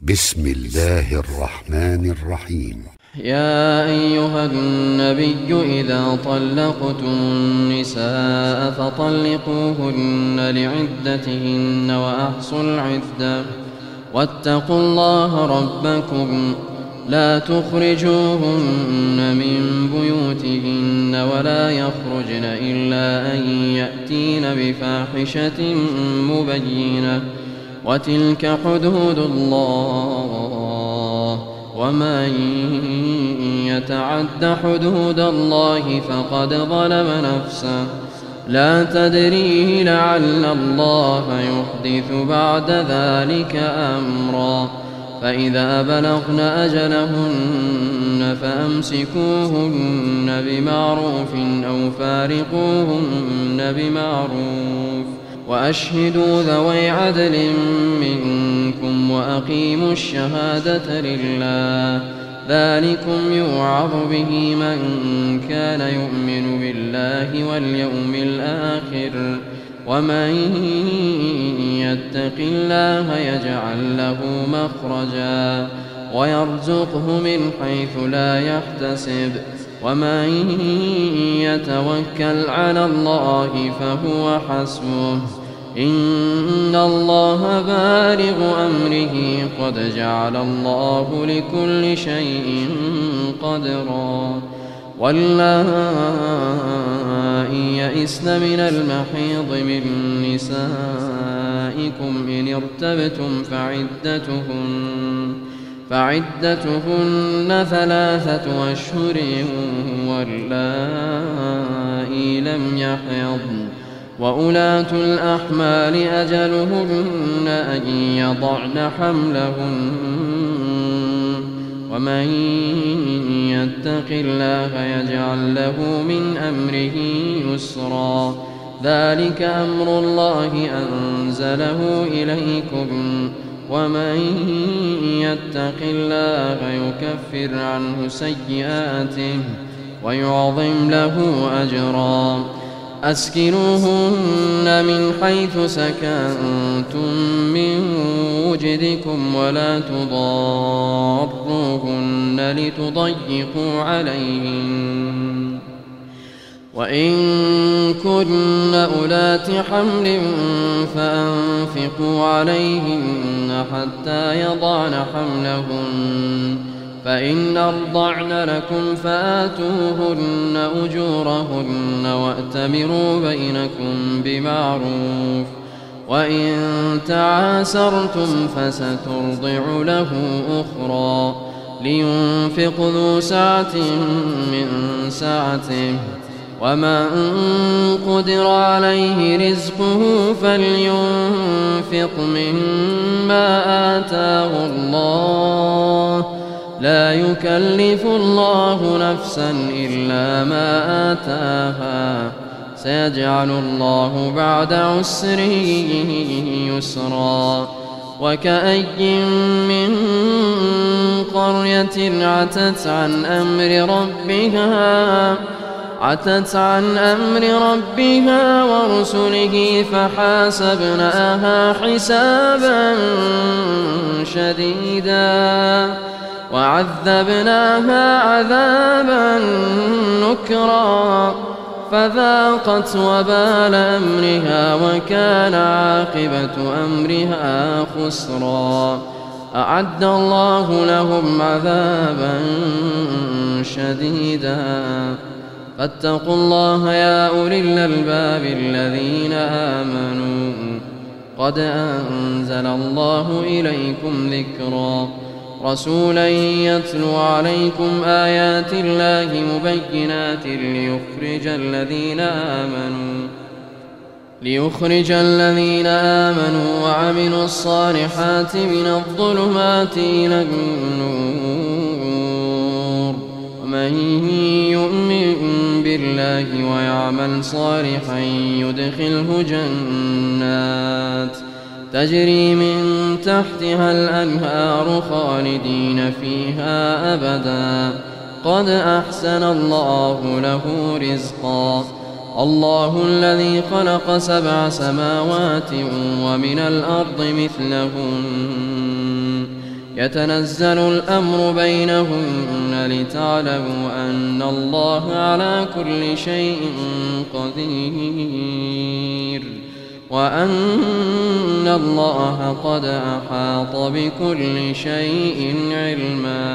بسم الله الرحمن الرحيم. يا أيها النبي إذا طلقتم النساء فطلقوهن لعدتهن وأحصوا العدة واتقوا الله ربكم لا تخرجوهن من بيوتهن ولا يخرجن إلا أن يأتين بفاحشة مبينة وتلك حدود الله ومن يتعد حدود الله فقد ظلم نفسه لا تدري لعل الله يحدث بعد ذلك أمرا فإذا بلغن أجلهن فأمسكوهن بمعروف أو فارقوهن بمعروف وأشهدوا ذوي عدل منكم وأقيموا الشهادة لله ذلكم يوعظ به من كان يؤمن بالله واليوم الآخر ومن يتق الله يجعل له مخرجا ويرزقه من حيث لا يحتسب ومن يتوكل على الله فهو حسبه إن الله بالغ أمره قد جعل الله لكل شيء قدرا واللائي يئسن من المحيض من نسائكم إن ارتبتم فعدتهن 3 أشهر واللائي لم يحضن وأولاة الأحمال أجلهن أن يضعن حملهن ومن يتق الله يجعل له من أمره يسرا ذلك أمر الله أنزله إليكم ومن يتق الله يكفر عنه سيئاته ويعظم له أجرا أسكنوهن من حيث سكنتم من وجدكم ولا تضاروهن لتضيقوا عليهن وإن كن أولات حمل فأنفقوا عليهن حتى يضعن حملهن فإن أرضعن لكم فآتوهن أجورهن وأتمروا بينكم بمعروف وإن تعاسرتم فسترضع له أخرى لينفق ذو سعة من سعته ومن قدر عليه رزقه فلينفق مما آتاه الله لا يكلف الله نفسا إلا ما آتاها سيجعل الله بعد عسر يسرا وكأي من قرية عتت عن أمر ربها ورسله فحاسبناها حسابا شديدا وعذبناها عذابا نكرا فذاقت وبال أمرها وكان عاقبة أمرها خسرا أعد الله لهم عذابا شديدا فاتقوا الله يا أولي الألباب الذين آمنوا قد أنزل الله إليكم ذكرا رسولا يتلو عليكم آيات الله مبينات ليخرج الذين آمنوا وعملوا الصالحات من الظلمات إلى النور ومن يؤمن بالله ويعمل صالحا يدخله جنات تجري من تحتها الأنهار خالدين فيها أبدا قد أحسن الله له رزقا الله الذي خلق 7 سماوات ومن الأرض مثلهن يتنزل الأمر بينهن لتعلموا أن الله على كل شيء قدير وأن الله قد أحاط بكل شيء علما.